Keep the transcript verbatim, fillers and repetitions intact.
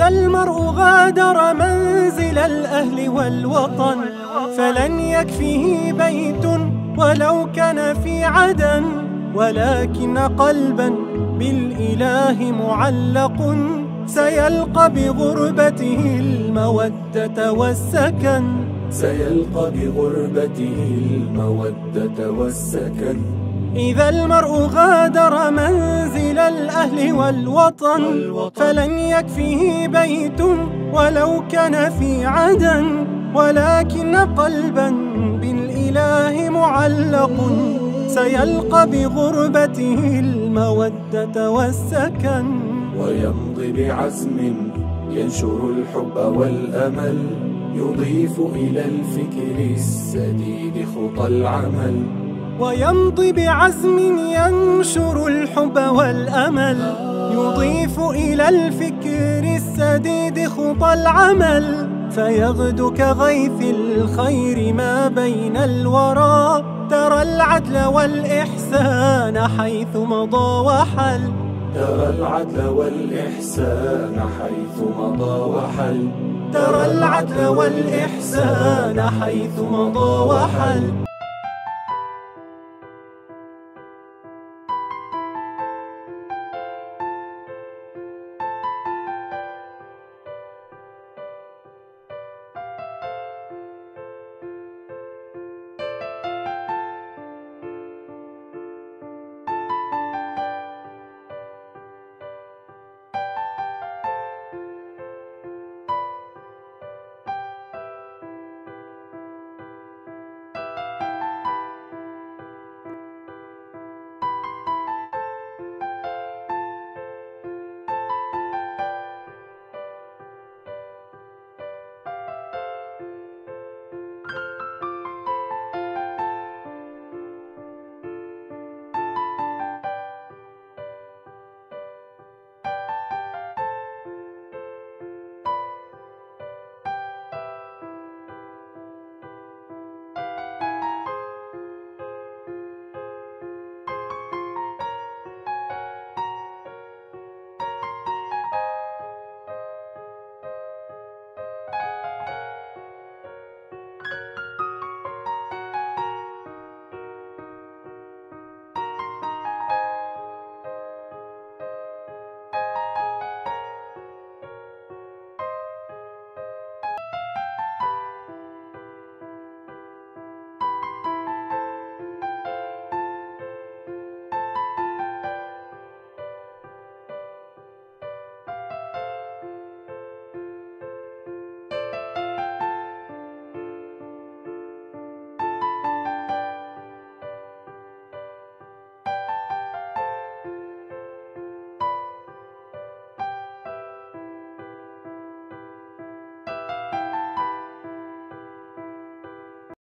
المرء غادر منزل الأهل والوطن فلن يكفيه بيت ولو كان في عدن، ولكن قلبا بالإله معلق سيلقى بغربته المودة والسكن. سيلقى بغربته المودة والسكن. إذا المرء غادر منزل الأهل والوطن فلن يكفيه بيت ولو كان في عدن، ولكن قلبا بالإله معلق سيلقى بغربته المودة والسكن. ويمضي بعزم ينشر الحب والأمل، يضيف إلى الفكر السديد خطى العمل. ويمضي بعزم ينشر الحب والأمل، يضيف إلى الفكر السديد خطى العمل. فيغدو كغيث الخير ما بين الورى، ترى العدل والإحسان حيث مضى وحل. ترى العدل والإحسان حيث مضى وحل. ترى العدل والإحسان حيث مضى وحل.